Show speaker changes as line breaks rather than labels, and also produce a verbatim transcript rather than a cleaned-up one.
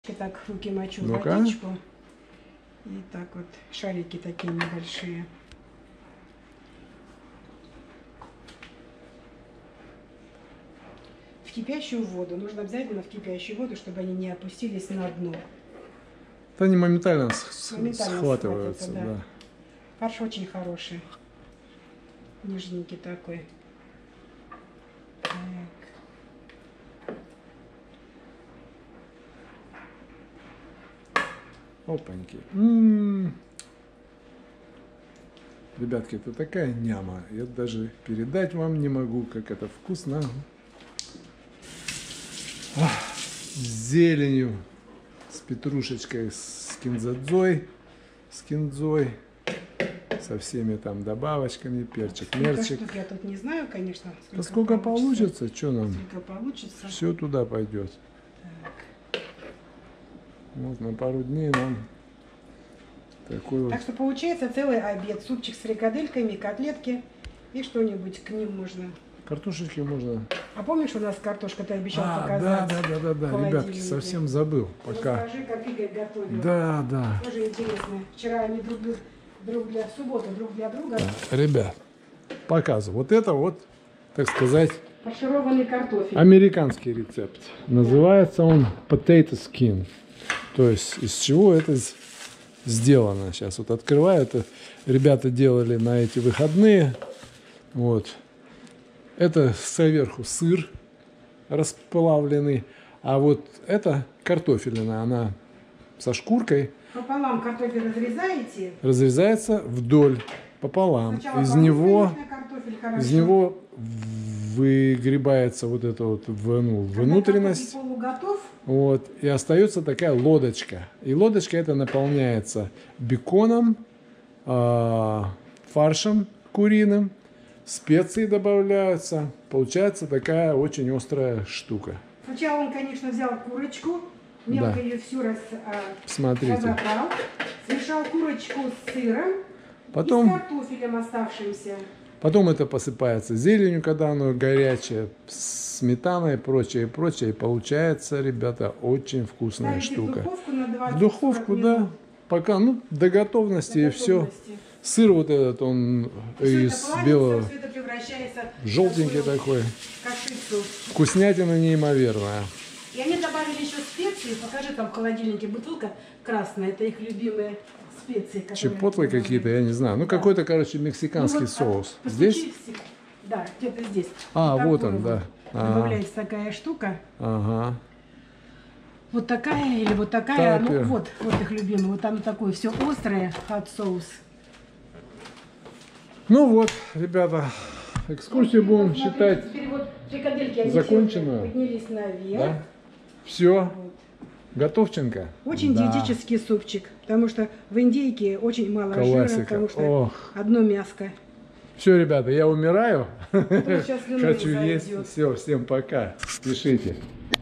Так руки мочу в
Ну-ка.
водичку. И так вот шарики такие небольшие. В кипящую воду. Нужно обязательно в кипящую воду, чтобы они не опустились на дно.
Да они моментально, с-
Моментально
схватываются.
схватятся, да.
Да.
Фарш очень хороший. Нежненький такой. Так.
Опаньки. М-м-м. Ребятки, это такая няма. Я даже передать вам не могу, как это вкусно. Ах, с зеленью, с петрушечкой, с кинзадзой, с кинзой, со всеми там добавочками, перчик,
Сколько
мерчик.
штук я тут не знаю, конечно.
Да сколько получится, что нам?
Сколько получится.
Все туда пойдет.
Так.
Вот на пару дней нам такой вот.
Так что получается целый обед. Супчик с фрикадельками, котлетки и что-нибудь к ним можно.
Картошечки можно.
А помнишь, у нас картошка ты обещал
А,
показать?
да, да, да, да, да.
в
Ребятки,
холодильнике.
совсем забыл. Пока.
Расскажи, как Игорь готовил.
Да, да.
Тоже интересно. Вчера они друг, друг, друг для в субботу друг для друга.
Ребят, показываю. Вот это вот, так сказать,
Фаршированный картофель.
американский рецепт. Называется он potato skin. То есть из чего это сделано. Сейчас вот открываю. Это ребята делали на эти выходные. Вот. Это сверху сыр расплавленный. А вот это картофелина. Она со шкуркой.
Пополам картофель разрезаете.
Разрезается вдоль, пополам.
Сначала
Из него,
картофель хорошо.
из него выгребается вот эта вот в- ну, внутренность.
Когда полуготов,
Вот, и остается такая лодочка. И лодочка эта наполняется беконом, а, фаршем куриным, специи добавляются. Получается такая очень острая штука.
сначала он, конечно, взял курочку, мелко
Да.
ее всю раз, а,
Смотрите.
разобрал, смешал курочку с сыром
Потом-
и с картофелем оставшимся.
Потом это посыпается зеленью, когда оно горячее, сметаной и прочее, и прочее. И получается, ребята, очень вкусная
Ставите
штука.
в духовку на двадцать
В духовку,
сорок
да,
минут.
пока, ну, до готовности
До
и все.
готовности.
Сыр вот этот, он
Всё это
из
плавится,
белого,
всё это превращается в
желтенький
такую
такой.
кашицу.
Вкуснятина неимоверная.
И они добавили еще специи. Покажи, там в холодильнике бутылка красная. Это их любимые специи. которые
Чипотлы
они
какие-то,
добавляют.
я не знаю. Ну,
Да.
какой-то, короче,
Ну
мексиканский
вот,
соус.
а,
Здесь?
постучи в стек- Да, где-то здесь.
А, вот
такой
он, да. Ага.
Добавляется такая штука.
Ага.
Вот такая или вот такая.
Так,
ну
я-
вот, вот их любимый. Вот там такой все острое, hot соус.
Ну вот, ребята, экскурсию будем
Смотрите,
считать.
теперь вот фрикадельки, они
законченную.
все поднялись наверх.
Да? Все.
Вот.
Готовченко.
Очень
Да.
диетический супчик, потому что в индейке очень мало жира,
Классика.
потому что
Ох.
одно мяско.
Все, ребята, я умираю.
сейчас слюной
Хочу есть.
зайдет.
Все, всем пока. Пишите.